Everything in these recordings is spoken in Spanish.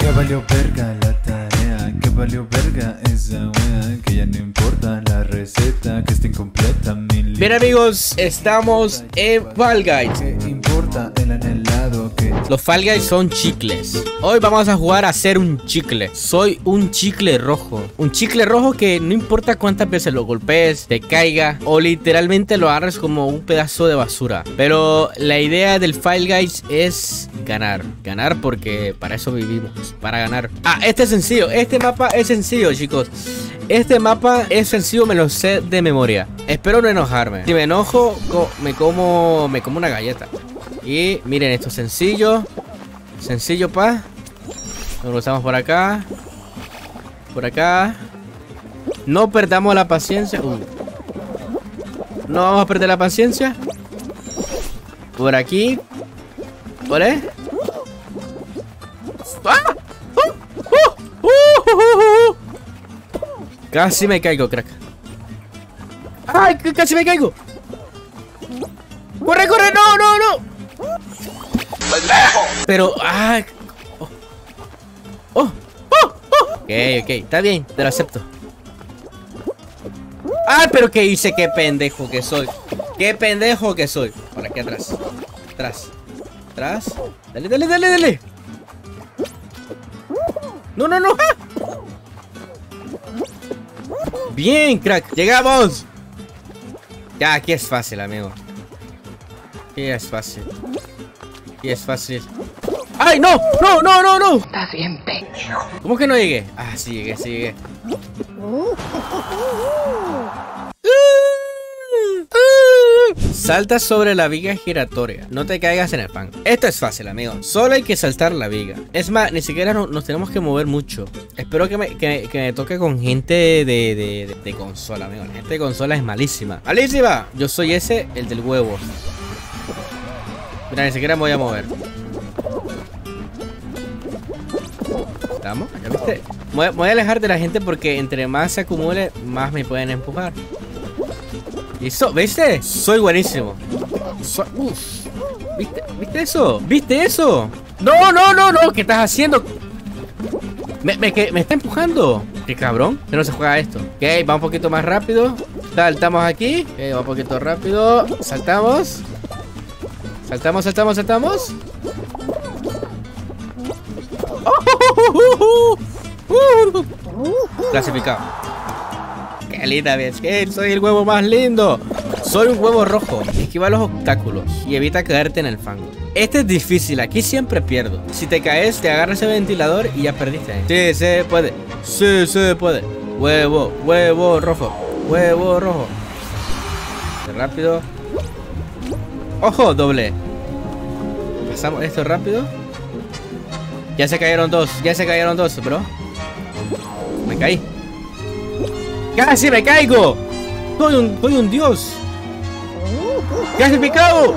Que valió verga la tarea, que valió verga esa wea, que ya no importa la receta, que está incompleta mi lista. Bien amigos, estamos en Fall Guys. ¿Qué importa el anhelado que... Los Fall Guys son chicles. Hoy vamos a jugar a ser un chicle. Soy un chicle rojo. Un chicle rojo que no importa cuántas veces lo golpees, te caiga o literalmente lo agarres como un pedazo de basura. Pero la idea del Fall Guys es ganar. Ganar porque para eso vivimos. Para ganar. Ah, este es sencillo. Este mapa es sencillo, chicos. Este mapa es sencillo, me lo sé de memoria. Espero no enojarme. Si me enojo, me como una galleta. Y miren, esto es sencillo. Sencillo, pa. Nos cruzamos por acá. Por acá. No perdamos la paciencia. No vamos a perder la paciencia. Por aquí. Por ahí. ¡Ah! Casi me caigo, crack. ¡Ay! Casi me caigo. ¡Corre, corre! ¡No, no, no! Pero, ¡ay! Ok, está bien, te lo acepto. ¡Ay, pero qué hice! ¡Qué pendejo que soy! ¡Qué pendejo que soy! Por aquí atrás. Atrás. Atrás. Dale, dale, dale, dale. ¡No, no, no! ¡Ah! Bien, crack, llegamos. Ya, aquí es fácil, amigo. Aquí es fácil. Aquí es fácil. ¡Ay, no! ¡No, no, no, no! Estás bien, pendejo. ¿Cómo que no llegué? Ah, sí llegué, sí llegué. Salta sobre la viga giratoria. No te caigas en el pan. Esto es fácil, amigo. Solo hay que saltar la viga. Es más, ni siquiera nos tenemos que mover mucho. Espero que me toque con gente de consola, amigo. La gente de consola es malísima. ¡Malísima! Yo soy ese, el del huevo. Mira, ni siquiera me voy a mover. ¿Estamos? ¿Ya viste? Me voy a alejar de la gente porque entre más se acumule, más me pueden empujar. Listo, ¿viste? Soy buenísimo. ¿Viste eso? ¿Viste eso? No, no, no, no. ¿Qué estás haciendo? Me está empujando. Qué cabrón. Que no se juega esto. Ok, va un poquito más rápido. Saltamos aquí. Ok, va un poquito rápido. Saltamos. Saltamos, saltamos, saltamos. Clasificado. Qué linda vez, que soy el huevo más lindo. Soy un huevo rojo. Esquiva los obstáculos y evita caerte en el fango. Este es difícil, aquí siempre pierdo. Si te caes, te agarras el ventilador y ya perdiste. Sí, se puede. Sí, se puede. Huevo, huevo rojo. Huevo rojo. Rápido. Ojo, doble. Pasamos esto rápido. Ya se cayeron dos. Ya se cayeron dos, bro. Me caí. ¡Casi me caigo! Soy un dios. ¡Casi me cago!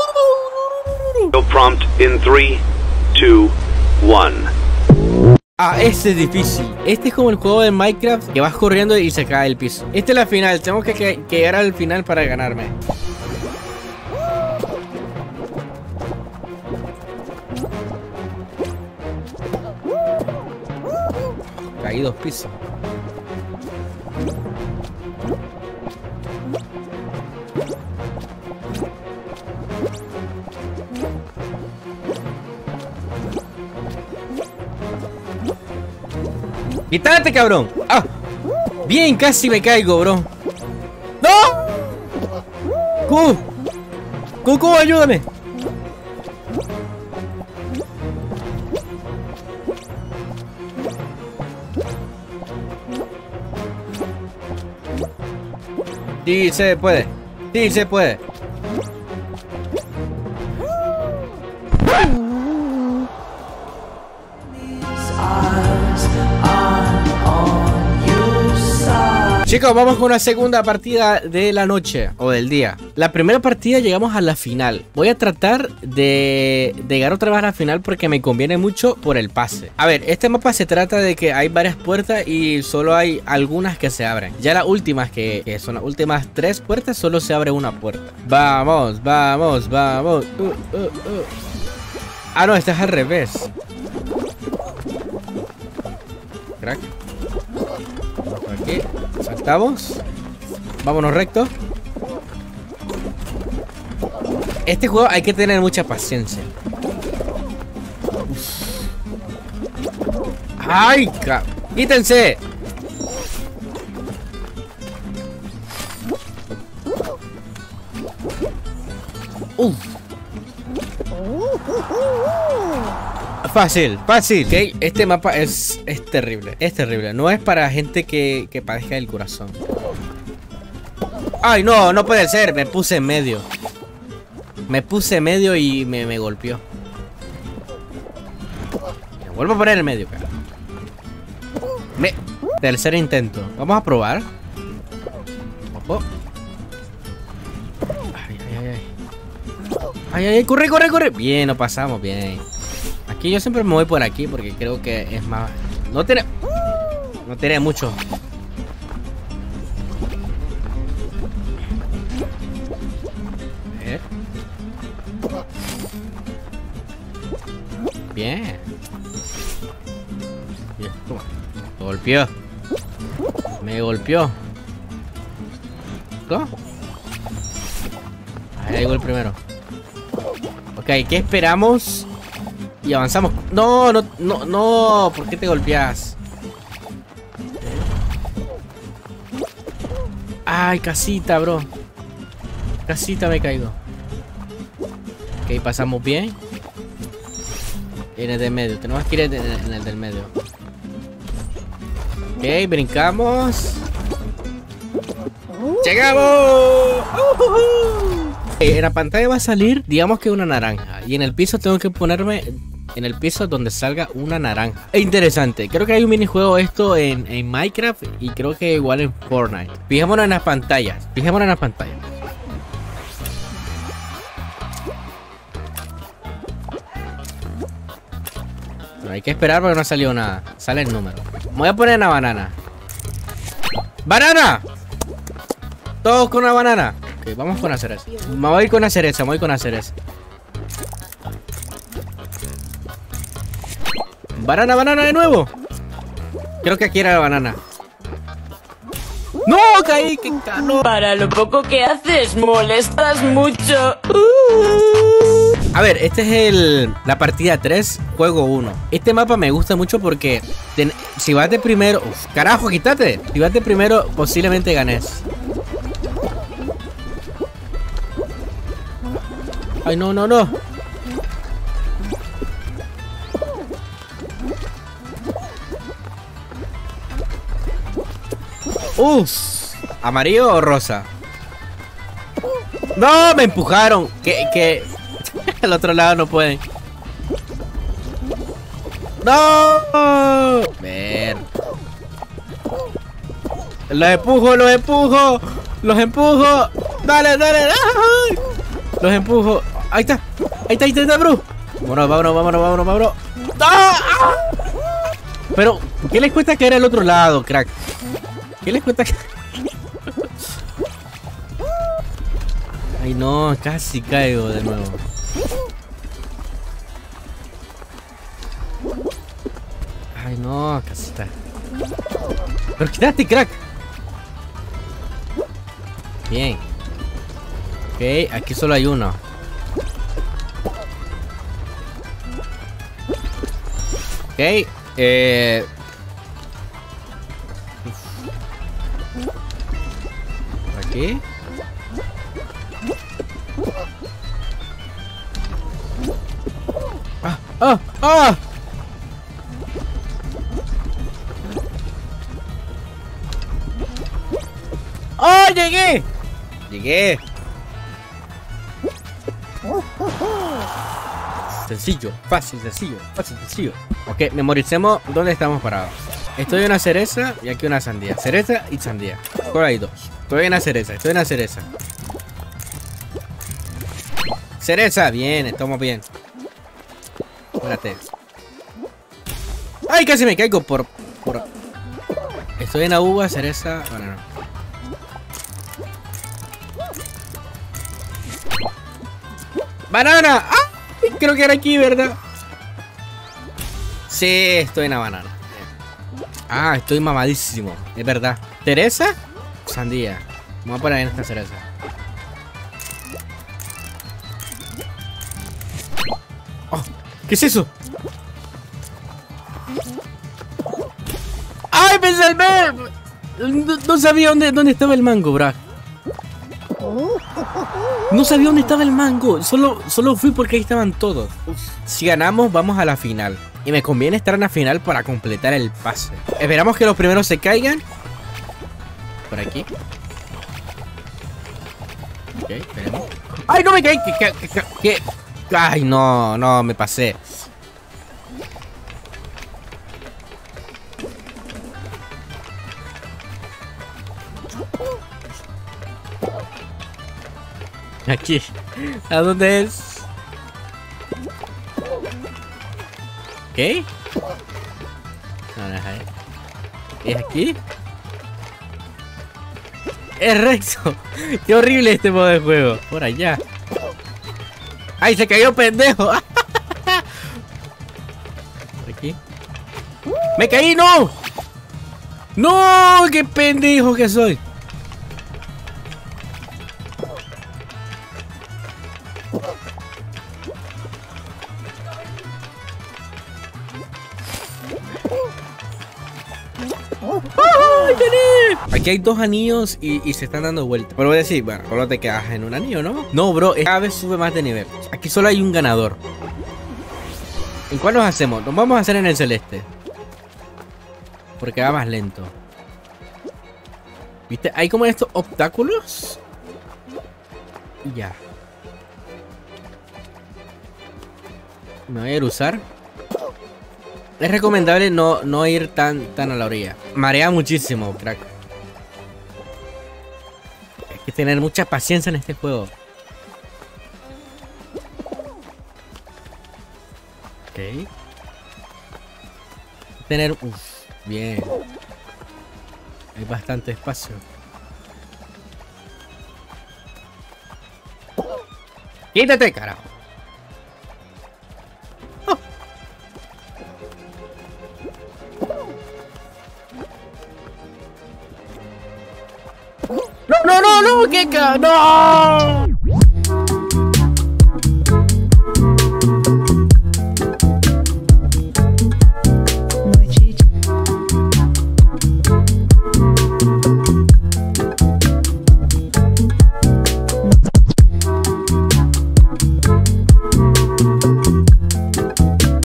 Prompt in 3, 2, 1. Ah, este es difícil. Este es como el juego de Minecraft que vas corriendo y se cae el piso. Esta es la final. Tengo que llegar al final para ganarme. Caí 2 pisos. ¡Quítate, cabrón! ¡Ah! Bien, casi me caigo, bro. ¡No! ¡Cucu, ayúdame! Sí se puede. Sí se puede. Chicos, vamos con una segunda partida de la noche o del día. La primera partida llegamos a la final. Voy a tratar de llegar otra vez a la final porque me conviene mucho por el pase. A ver, este mapa se trata de que hay varias puertas y solo hay algunas que se abren. Ya las últimas, que son las últimas 3 puertas, solo se abre una puerta. Vamos, vamos, vamos. Ah, no, esta es al revés. crack. Por aquí. Saltamos. Vámonos recto. Este juego hay que tener mucha paciencia. ¡Ay! ¡Quítense! Fácil, fácil. Okay, este mapa es terrible. Es terrible. No es para gente que padezca del corazón. Ay, no, no puede ser. Me puse en medio. Me puse en medio y me golpeó. Me vuelvo a poner en medio, cara. Tercer intento. Vamos a probar. Ojo. Ay, ay, ay. Ay, ay, corre, corre, corre. Bien, nos pasamos, bien. Aquí yo siempre me voy por aquí porque creo que es más... No tiene mucho. Bien. Bien, toma. Me golpeó. Me golpeó. ¿Cómo? Ahí llegó el primero. Ok, ¿qué esperamos? Y avanzamos. No, no, no, no. ¿Por qué te golpeas? Ay, casita, bro. Casita me caigo. Ok, pasamos bien. En el del medio. Tenemos que ir en el del medio. Ok, brincamos. ¡Llegamos! En la pantalla va a salir, digamos que una naranja. Y en el piso tengo que ponerme en el piso donde salga una naranja. Es interesante. Creo que hay un minijuego esto en Minecraft. Y creo que igual en Fortnite. Fijémonos en las pantallas. Fijémonos en las pantallas. Pero hay que esperar porque no ha salido nada. Sale el número. Me voy a poner una banana. ¡Banana! Todos con una banana. Ok, vamos con la cereza. Me voy con la cereza, me voy con la cereza. Banana, banana de nuevo. Creo que aquí era la banana. ¡No! Caí, qué calor. Para lo poco que haces, molestas mucho. A ver, este es la partida 3, juego 1. Este mapa me gusta mucho porque si vas de primero... Uf, carajo, quítate. Si vas de primero, posiblemente ganes. Ay, no, no, no. ¿Amarillo o rosa? ¡No! Me empujaron. Que al otro lado no pueden. ¡No! Ver. Los empujo, los empujo. Los empujo. Dale, dale, dale. Los empujo. Ahí está. Ahí está, bro. Vámonos, vámonos, vámonos, vámonos, vámonos. ¡Ah! Pero, ¿qué les cuesta caer al otro lado, crack? ¿Qué les cuesta? Ay, no, casi caigo de nuevo. Ay, no, casi está. Pero quítate, crack. Bien. Ok, aquí solo hay uno. Ok, por aquí. ¡Ah! ¡Ah! ¡Ah! ¡Oh! ¡Llegué! ¡Llegué! Sencillo, fácil, sencillo, fácil, sencillo. Ok, memoricemos dónde estamos parados. Estoy en una cereza y aquí una sandía. Cereza y sandía. Por ahí dos. Estoy en una cereza, estoy en una cereza. Cereza, bien, estamos bien. Espérate. ¡Ay, casi me caigo por... Estoy en la uva, cereza... Bueno, no. ¡Banana! ¡Ah! Creo que era aquí, ¿verdad? Sí, estoy en la banana. Ah, estoy mamadísimo. Es verdad. ¿Cereza? Sandía. Vamos a poner en esta cereza. Oh, ¿qué es eso? ¡Ay, me salvé! No sabía dónde estaba el mango, bro. No sabía dónde estaba el mango. Solo fui porque ahí estaban todos. Si ganamos, vamos a la final. Y me conviene estar en la final para completar el pase. Esperamos que los primeros se caigan. Por aquí. Ok, esperemos. ¡Ay, no me caí! ¿Qué? ¡Ay, no, me pasé! Aquí. ¿A dónde es? ¿Qué? No, no es ahí. ¿Es aquí? ¡Es recto! ¡Qué horrible este modo de juego! Por allá. ¡Ay, se cayó, pendejo! Por aquí. ¡Me caí! ¡No! ¡No! ¡Qué pendejo que soy! Aquí hay dos anillos y se están dando vueltas. Pero voy a decir, bueno, solo te quedas en un anillo, ¿no? No, bro, cada vez sube más de nivel. Aquí solo hay un ganador. ¿En cuál nos hacemos? Nos vamos a hacer en el celeste. Porque va más lento. ¿Viste? Hay como estos obstáculos. Y ya. Me voy a ir a usar. Es recomendable no ir tan a la orilla. Marea muchísimo, crack. Hay que tener mucha paciencia en este juego. Ok. Tener... Uf, bien. Hay bastante espacio. Quítate, carajo. No, ¿qué no!